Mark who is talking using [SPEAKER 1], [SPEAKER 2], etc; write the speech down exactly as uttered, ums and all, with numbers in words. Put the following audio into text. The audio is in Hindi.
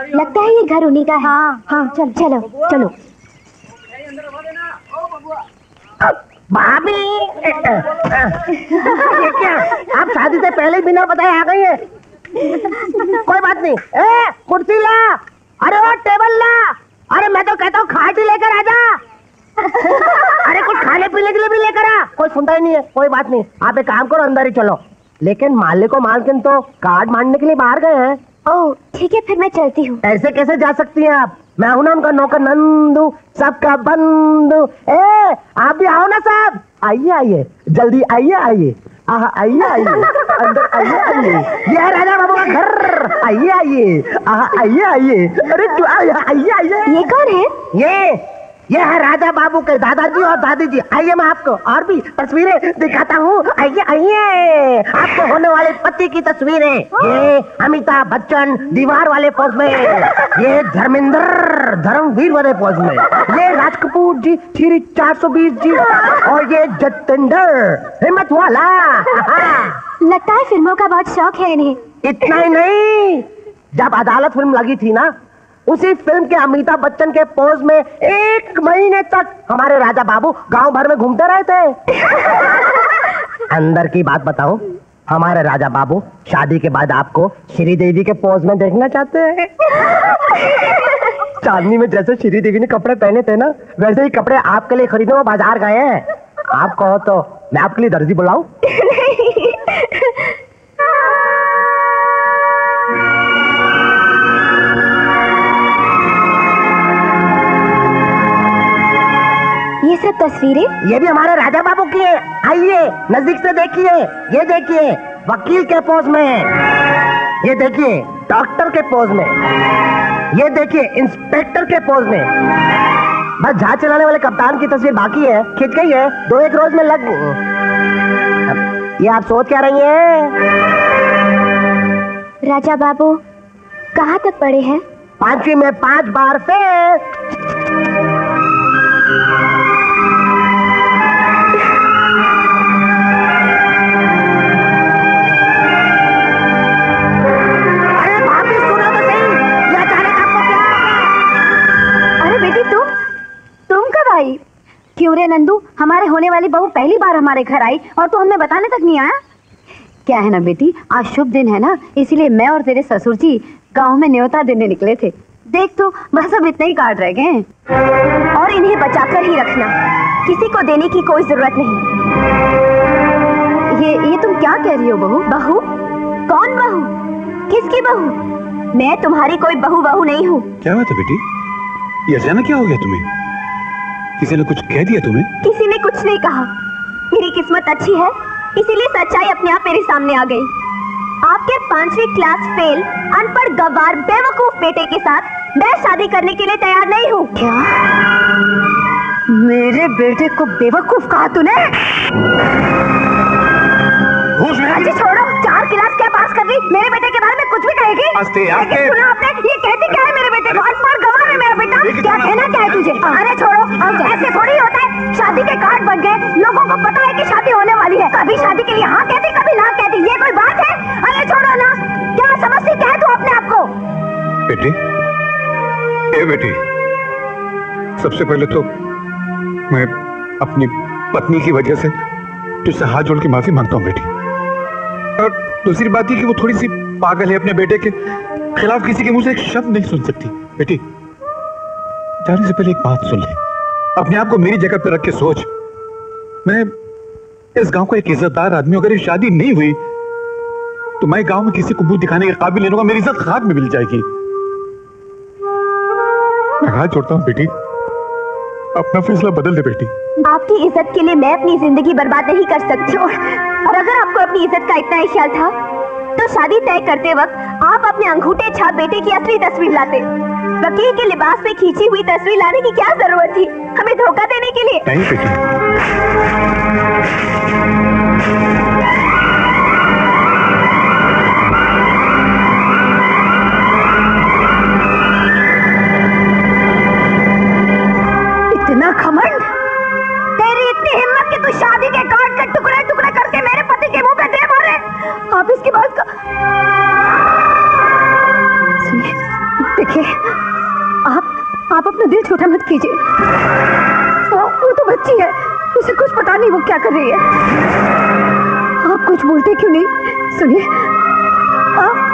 [SPEAKER 1] लगता है ये घर उन्हीं का है। हाँ हाँ चल चलो चलो।
[SPEAKER 2] भाभी ये क्या, आप शादी से पहले बिना बताए आ गई है? कोई बात नहीं। ए कुर्सी ला, अरे वो टेबल ला, अरे मैं तो कहता हूँ खाट ही लेकर आ जा। अरे कुछ खाने पीने के लिए भी लेकर आ। कोई सुनता ही नहीं है। कोई बात नहीं, आप एक काम करो, अंदर ही चलो। लेकिन मालिक और मालकिन तो कार्ड मांगने के लिए बाहर गए हैं।
[SPEAKER 1] ओह ठीक है, फिर मैं चलती हूँ।
[SPEAKER 2] ऐसे कैसे जा सकती हैं आप? मैं हूं ना उनका नौकर नंदू, सबका बंधु। ए आप भी आओ ना साहब, आइए आइए, जल्दी आइए आइए, आइए आइए, अंदर आइए आइए, ये है राजा बाबू का घर। आइए आइए, आइए आइए, अरे आइए आइए।
[SPEAKER 1] ये कौन है?
[SPEAKER 2] ये ये है राजा बाबू के दादाजी और दादी जी। आइए मैं आपको और भी तस्वीरें दिखाता हूँ। आइए आइए, आपको होने वाले पति की तस्वीरें। ये अमिताभ बच्चन दीवार वाले पोज में, ये धर्मेंद्र धर्मवीर वाले पोज में, ये राज कपूर जी थ्री चार सौ बीस जी, और ये जतेंद्र हिम्मत वाला।
[SPEAKER 1] लगता है फिल्मों का बहुत शौक है इन्हें।
[SPEAKER 2] इतना ही नहीं, जब अदालत फिल्म लगी थी ना, उसी फिल्म के अमिताभ बच्चन के पोज में एक महीने तक हमारे राजा बाबू गांव भर में घूमते रहे थे। अंदर की बात बताऊं, हमारे राजा बाबू शादी के बाद आपको श्री देवी के पोज में देखना चाहते हैं। चांदनी में जैसे श्री देवी ने कपड़े पहने थे ना, वैसे ही कपड़े आपके लिए खरीदने वो बाजार गए हैं। आप कहो तो मैं आपके लिए दर्जी बुलाऊं?
[SPEAKER 1] ये सब तस्वीरें?
[SPEAKER 2] ये भी हमारे राजा बाबू की है। आइए नजदीक से देखिए। ये देखिए वकील के पोज में, ये देखिए डॉक्टर के पोज में, ये देखिए इंस्पेक्टर के पोज में। बस जहाज चलाने वाले कप्तान की तस्वीर बाकी है, खिंच गई है, दो एक रोज में लग। ये आप सोच क्या रही हैं?
[SPEAKER 1] राजा बाबू कहाँ तक पढ़े हैं?
[SPEAKER 2] पांचवी में पांच बार फेल।
[SPEAKER 1] क्यों रे नंदू, हमारे होने वाली बहू पहली बार हमारे घर आई और तू हमें बताने तक नहीं आया? क्या है ना बेटी, आज शुभ दिन है ना, इसीलिए मैं और तेरे ससुर जी गांव में न्योता देने निकले थे। देख तो बस अब इतने ही कार्ड रह गए हैं। और इन्हें बचाकर ही रखना, किसी को देने की कोई जरूरत नहीं। ये ये तुम क्या कह रही हो बहू? बहू? कौन बहू? किसकी बहू? मैं तुम्हारी कोई बहू बहू नहीं हूँ।
[SPEAKER 3] क्या बात है बेटी, ये अचानक क्या हो गया तुम्हें? किसी ने कुछ कह दिया तुम्हें?
[SPEAKER 1] किसी ने कुछ नहीं कहा, मेरी किस्मत अच्छी है इसीलिए सच्चाई अपने आप मेरे सामने आ गई। आपके पांचवी क्लास फेल अनपढ़ गवार बेवकूफ बेटे के साथ मैं शादी करने के लिए तैयार नहीं हूँ। क्या? मेरे बेटे को बेवकूफ कहा तूने? अच्छा छोड़ो, चार क्लास क्या पास कर ली, मेरे बेटे के बारे में कुछ भी कहेगी?
[SPEAKER 3] आस्ते, आस्ते।
[SPEAKER 1] सुना आपने, ये कहती क्या है मेरे बेटे को? अनपढ़ गवार है मेरा बेटा, क्या कहना क्या है तुझे? अरे छोड़ो, ऐसे थोड़ी होता है, शादी के कार्ड बन गए, लोगों को पता है कि शादी होने वाली है, कभी शादी के लिए हाँ कहती कभी ना कहती, ये कोई बात है? अरे छोड़ो ना, क्या समझती क्या है तू अपने आप को?
[SPEAKER 3] बेटी, ए बेटी, सबसे पहले तो मैं अपनी पत्नी की वजह से तुझसे हाथ जोड़ के माफी मांगता हूँ बेटी। और दूसरी बात ये कि वो थोड़ी सी पागल है, अपने बेटे के खिलाफ किसी के मुंह से एक शब्द नहीं सुन सकती। बेटी जाने से पहले एक बात सुन ले, अपने आप को मेरी जगह पर रख के सोच। मैं इस गांव का एक इज्जतदार आदमी, अगर ये शादी नहीं हुई तो मैं गांव में किसी को मुंह दिखाने के काबिल नहीं होगा, मेरी इज्जत खाक में मिल जाएगी। मैं हाथ जोड़ता हूँ बेटी, अपना फैसला बदल दे बेटी।
[SPEAKER 1] आपकी इज्जत के लिए मैं अपनी जिंदगी बर्बाद नहीं कर सकती, और अगर आपको अपनी इज्जत का इतना ही ख्याल था तो शादी तय करते वक्त आप अपने अंगूठे छाप बेटे की असली तस्वीर लाते। वकील के लिबास में खींची हुई तस्वीर लाने की क्या जरूरत थी हमें धोखा देने के लिए?
[SPEAKER 3] नहीं बेटी,
[SPEAKER 1] इतना घमंड, तेरी इतनी हिम्मत कि तू शादी के कार्ड के टुकड़े टुकड़े करके मेरे पति के मुंह पे दे मारे। आप इसकी बात का सुनिए, देखिए अपना दिल छोटा मत कीजिए। वो, वो तो बच्ची है, उसे कुछ पता नहीं वो क्या कर रही है। आप कुछ बोलते क्यों नहीं? सुनिए, आप